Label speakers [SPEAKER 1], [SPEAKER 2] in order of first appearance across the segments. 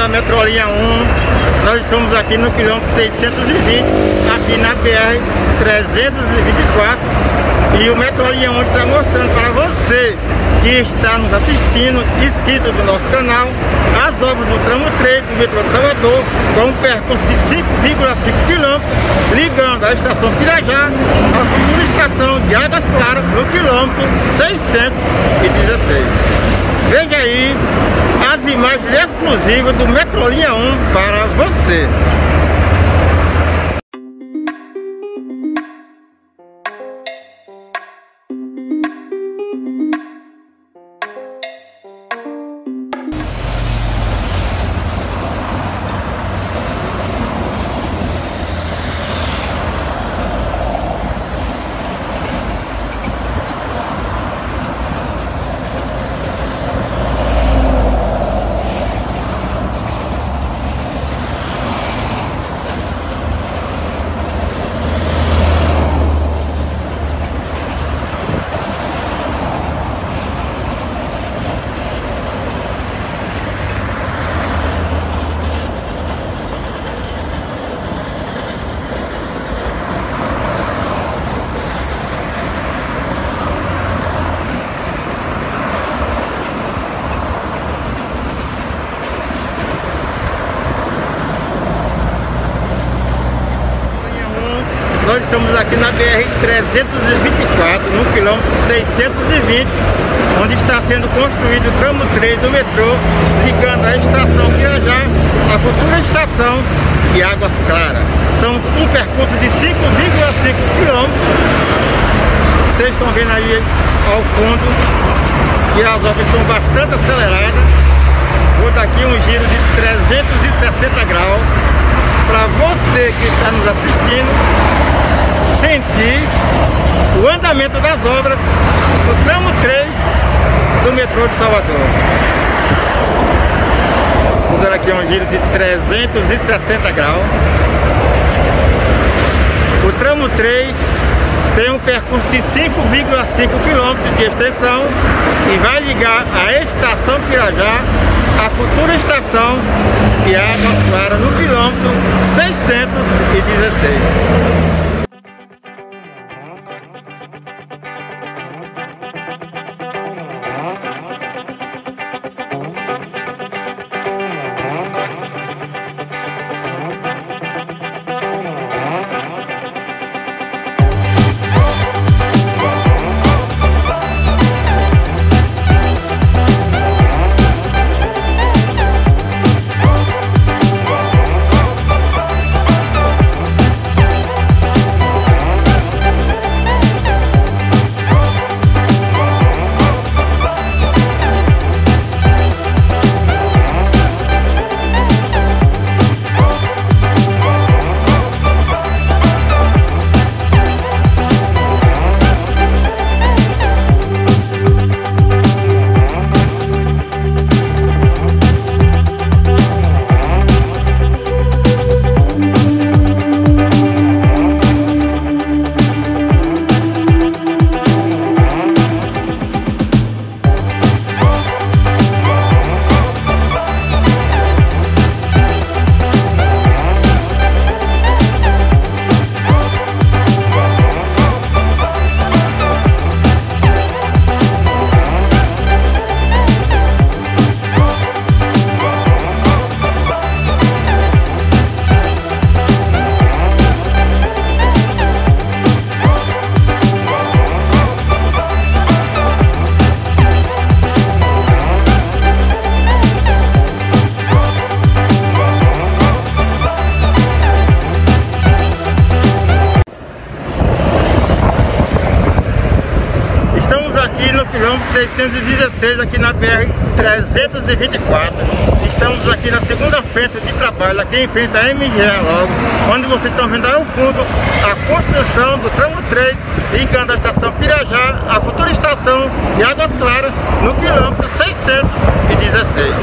[SPEAKER 1] da Metrolinha 1, nós estamos aqui no quilômetro 620, aqui na BR 324, e o Metrolinha 1 está mostrando para você que está nos assistindo, inscrito no nosso canal, as obras do tramo 3 do metrô de Salvador, com um percurso de 5,5 km, ligando a estação Pirajá à futura estação de Águas Claras, no quilômetro 616. Veja aí as imagens exclusivas do Metrolinha 1 para você. Nós estamos aqui na BR 324, no quilômetro 620, onde está sendo construído o tramo 3 do metrô, ligando a estação Pirajá à futura estação de Águas Claras. São um percurso de 5,5 km. Vocês estão vendo aí ao fundo que as obras estão bastante aceleradas. Vou dar aqui um giro de 360 graus para você que está nos assistindo sentir o andamento das obras do tramo 3 do metrô de Salvador. Vou dar aqui um giro de 360 graus. O tramo 3 tem um percurso de 5,5 km de extensão e vai ligar a estação Pirajá à futura estação de Águas Claras, no quilômetro 616. Quilômetro 616 aqui na BR 324. Estamos aqui na segunda frente de trabalho, aqui em frente à MGA logo, onde vocês estão vendo aí ao fundo a construção do tramo 3, ligando a estação Pirajá à futura estação de Águas Claras, no quilômetro 616.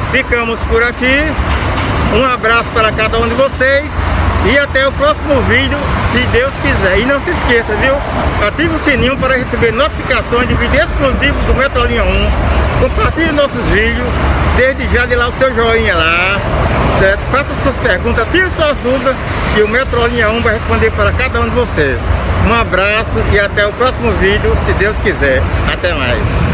[SPEAKER 1] ficamos por aqui. Um abraço para cada um de vocês e até o próximo vídeo, se Deus quiser. E não se esqueça, viu? Ative o sininho para receber notificações de vídeos exclusivos do Metrolinha 1. Compartilhe nossos vídeos. Desde já de lá o seu joinha lá, certo? Faça suas perguntas, tire suas dúvidas que o Metrolinha 1 vai responder para cada um de vocês. Um abraço e até o próximo vídeo, se Deus quiser. Até mais.